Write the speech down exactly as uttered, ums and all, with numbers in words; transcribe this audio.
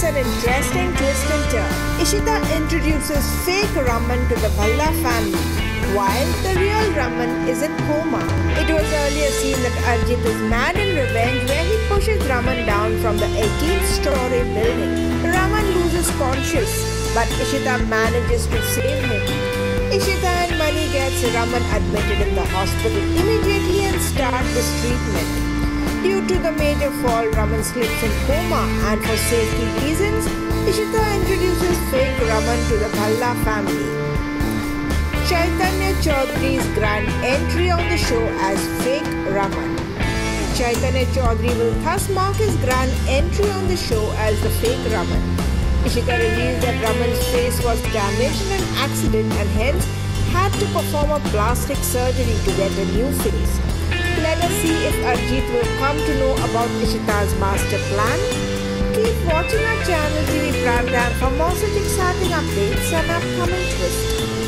an interesting twist and turn. Ishita introduces fake Raman to the Bhalla family, while the real Raman is in coma. It was earlier seen that Arjit is mad in revenge where he pushes Raman down from the eighteenth story building. Raman loses conscious, but Ishita manages to save him. Ishita and Mani gets Raman admitted in the hospital immediately and start this treatment. Due to the major fall, Raman slips in coma, and for safety reasons, Ishita introduces fake Raman to the Bhalla family. Chaitanya Chaudhary's grand entry on the show as fake Raman. Chaitanya Chaudhary will thus mark his grand entry on the show as the fake Raman. Ishita reveals that Raman's face was damaged in an accident and hence had to perform a plastic surgery to get a new face. Let us see if Arjit will come to know about Ishita's master plan. Keep watching our channel T V Pradhan for more such exciting updates and upcoming twists.